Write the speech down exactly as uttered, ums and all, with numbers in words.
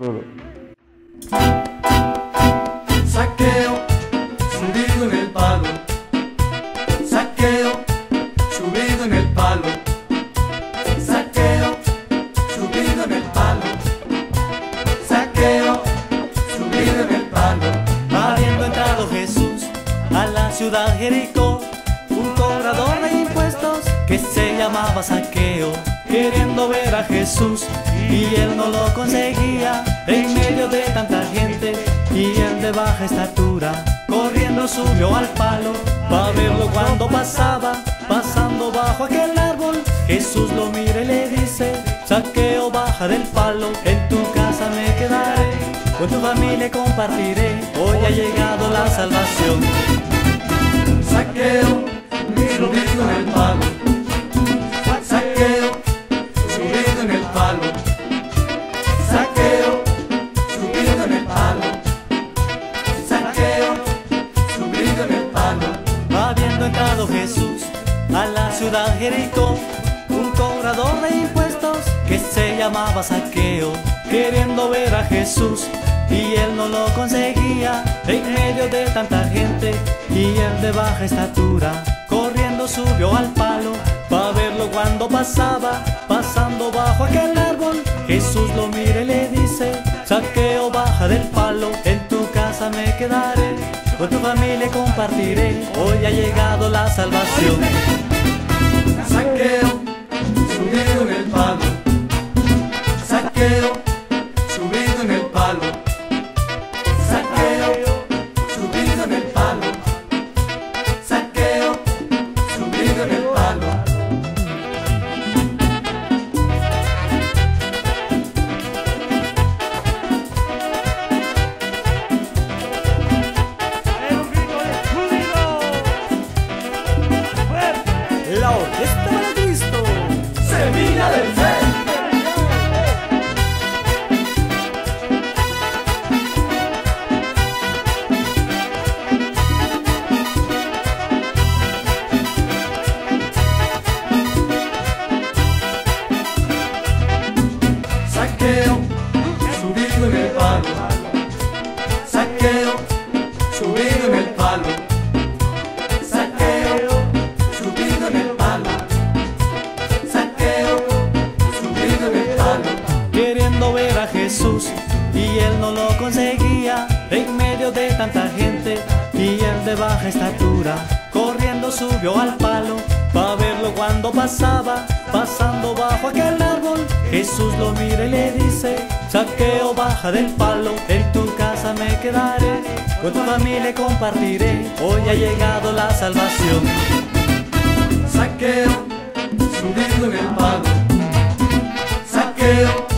Uno. Saqueo, subido en el palo. Saqueo, subido en el palo. Saqueo, subido en el palo. Saqueo, subido en el palo. Habiendo entrado Jesús a la ciudad Jericó, un cobrador de impuestos que se llamaba Saqueo, queriendo ver a Jesús, y él no lo conseguía en medio de tanta gente, y él de baja estatura, corriendo subió al palo para verlo cuando pasaba, pasando bajo aquel árbol. Jesús lo mira y le dice: Saqueo, baja del palo, en tu casa me quedaré, con tu familia compartiré, hoy ha llegado la salvación. Saqueo, subido en el palo. Saqueo, subido en el palo. Saqueo, subido en el palo. Saqueo, subido en el palo. Habiendo entrado Jesús a la ciudad Jericó, un cobrador de impuestos que se llamaba Saqueo, queriendo ver a Jesús, y él no lo conseguía en medio de tanta gente, y él de baja estatura, corriendo subió al palo para verlo cuando pasaba, pasando bajo aquel árbol. Jesús lo mira y le dice: Saqueo, baja del palo, en tu casa me quedaré, con tu familia compartiré, hoy ha llegado la salvación. Saqueo, subido en el palo. Saqueo, subido en el palo. Saqueo, subido en el palo. Saqueo, subido en el palo. La orquesta para Cristo. Semilla del fe. Saqueo, subido en el palo. Saqueo, subido en el palo. Saqueo, subido en el palo. Saqueo, subido en el palo. Queriendo ver a Jesús, y él no lo conseguía en medio de tanta gente, y él de baja estatura, corriendo subió al palo para verlo cuando pasaba, pasando bajo aquel árbol. Jesús lo mira y le dice: Saqueo, baja del palo, en tu casa me quedaré, con tu familia compartiré, hoy ha llegado la salvación. Saqueo, subido en el palo. Saqueo,